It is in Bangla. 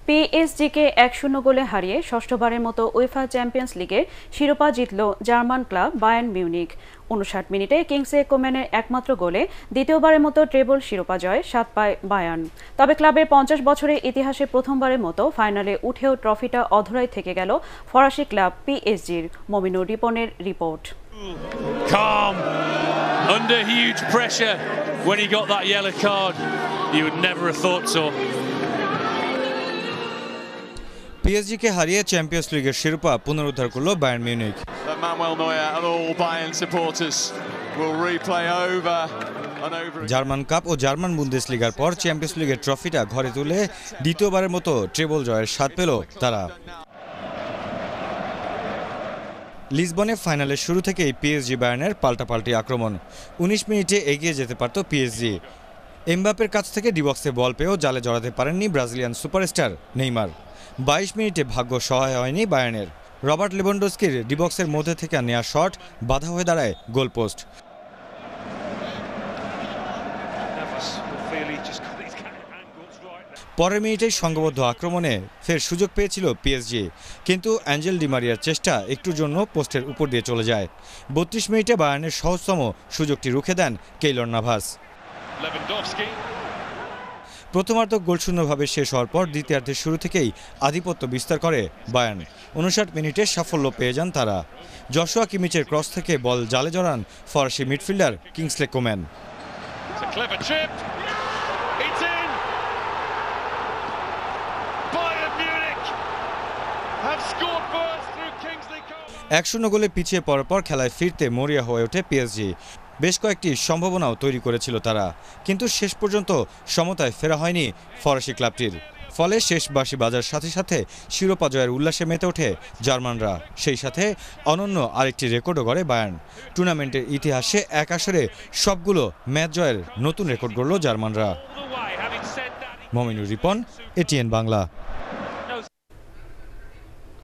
পিএসজিকে 1-0 গোলে হারিয়ে ষষ্ঠবারের মতো উয়েফা চ্যাম্পিয়ন্স লিগের শিরোপা জিতল জার্মান ক্লাব বায়ার্ন মিউনিখ। 59 মিনিটে কিংসলে কোম্যানের একমাত্র গোলে দ্বিতীয়বারের মতো ট্রেবল শিরোপা জয়ে স্বাদ পায় বায়ার্ন। তবে ক্লাবের 50 বছরের ইতিহাসে প্রথমবারের মতো ফাইনালে উঠেও ট্রফিটা অধরাই থেকে গেল ফরাসি ক্লাব পিএসজির। মমিনুর রিপনের report. Calm under huge pressure when he got that yellow card. You would never have thought so. পিএসজিকে হারিয়ে চ্যাম্পিয়ন্স লিগের শিরোপা পুনরুদ্ধার করল বায়ার্ন মিউনিখ। জার্মান কাপ ও জার্মান বুন্দেসলিগার পর চ্যাম্পিয়ন্স লিগের ট্রফিটা ঘরে তুলে দ্বিতীয়বারের মতো ট্রেবল জয়ের স্বাদ পেল তারা। লিসবনে ফাইনালের শুরু থেকেই পিএসজি বায়ার্নের পাল্টাপাল্টি আক্রমণ। 19 মিনিটে এগিয়ে যেতে পারত পিএসজি। এমবাপ্পের কাছ থেকে ডিবক্সে বল পেয়েও জালে জড়াতে পারেননি ব্রাজিলিয়ান সুপারস্টার নেইমার। 22 মিনিটে ভাগ্য সহায় হয়নি বায়ার্নের। রবার্ট লেভানডস্কির ডিবক্সের মধ্যে থেকে নেওয়া শট বাধা হয়ে দাঁড়ায় গোলপোস্ট। পরের মিনিটেই সংঘবদ্ধ আক্রমণে ফের সুযোগ পেয়েছিল পিএসজি, কিন্তু অ্যাঞ্জেল ডি মারিয়ার চেষ্টা একটুর জন্য পোস্টের উপর দিয়ে চলে যায়। 32 মিনিটে বায়ার্নের সহজতম সুযোগটি রুখে দেন কেইলর নাভাস। প্রথমার্ধ গোলশূন্যভাবে শেষ হওয়ার পর দ্বিতীয়ার্ধের শুরু থেকেই আধিপত্য বিস্তার করে বায়ার্ন। 59 মিনিটে সাফল্য পেয়ে যান তারা। জশুয়া কিমিচের ক্রস থেকে বল জালে জড়ান ফরাসি মিডফিল্ডার কিংসলে কোম্যান। 1-0 গোলে পিছিয়ে পড়ার পর খেলায় ফিরতে মরিয়া হয়ে ওঠে পিএসজি। বেশ কয়েকটি সম্ভাবনাও তৈরি করেছিল তারা, কিন্তু শেষ পর্যন্ত সমতায় ফেরা হয়নি ফরাসি ক্লাবটির। ফলে শেষ বাঁশি বাজার সাথে সাথে শিরোপা জয়ের উল্লাসে মেতে ওঠে জার্মানরা। সেই সাথে অনন্য আরেকটি রেকর্ডও গড়ে বায়ার্ন। টুর্নামেন্টের ইতিহাসে এক আসরে সবগুলো ম্যাচ জয়ের নতুন রেকর্ড গড়ল জার্মানরা। মমিনুর রিপন, এটিএন বাংলা।